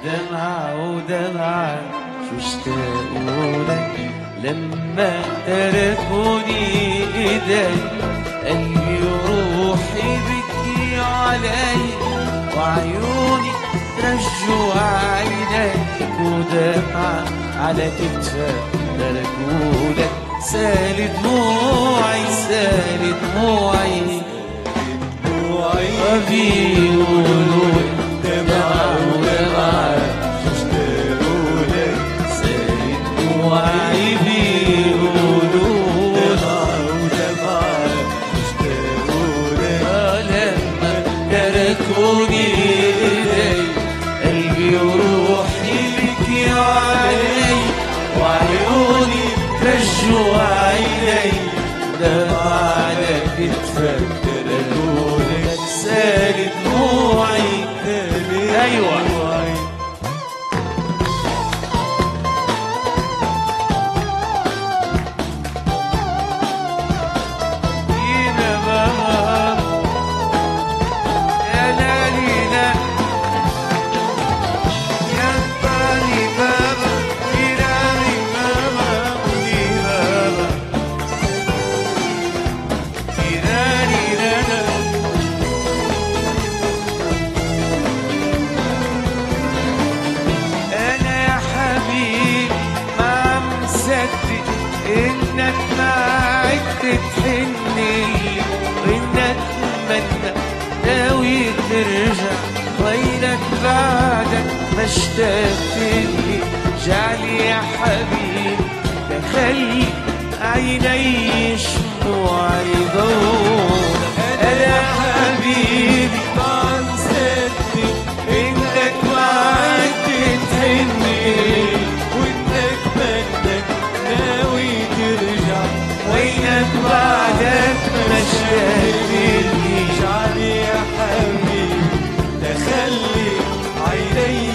دمعة ودمعة شو اشتاقولك لما تركوني ايدي، قلبي وروحي بكي علي وعيوني رجوا عينيك، ودمعة على كتفك تركولك سال دموعي سال دموعي بيقولوا دمعة ودمعة شو اشتاقولك سال دموعي، بيقولوا دمعة ودمعة شو اشتاقولك لما تركوني ايدي، قلبي وروحي بكي علي وعيوني رجوا عيني، دمعة على كتفك تركولك سال دموعي. ايوه انك ما عدت تحني، وانك اتمنى ناوي ترجع، وينك بعدك ما اشتقتلي، جعلي يا حبيبي تخلي عيني شموعي ضوء. انا حبيبي ما نسيتني انك ما عدت تحني، وانك منك ناوي ترجع، وينك بعدك ما اشتقتلي، جعلي يا حبيبي تخلي عيني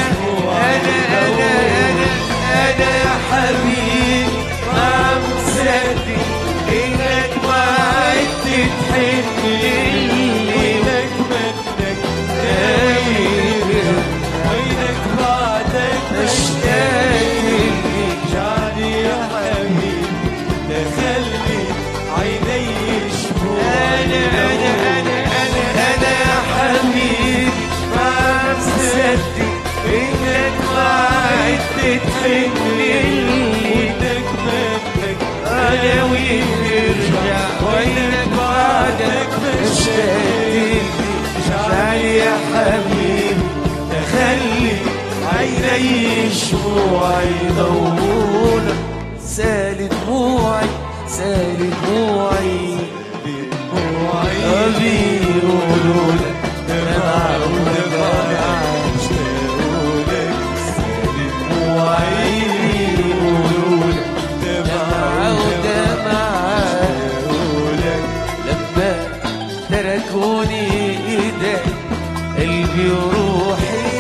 أنا يا حبيبي ما مصدق إنك ما عدت تحبني، وينك منك ناوي، وينك بعدك ما اشتقتلي، جعلي يا حبيبي تخلي عيني يشوفوا. أنا يا حبيبي ما مصدق إنك ما عدت تحبني، وينك منك ناوي ترجع، وينك بعدك ما اشتقتلي، جعلي يا حبيبي تخلي عيني شموعي ضوء. سال دموعي سال دموعي، بيقولوا لك دمعة ودمعة اشتاقولك سال دموعي، بيقولوا لك دمعة ودمعة اشتاقولك لما تركوني ايدي، قلبي وروحي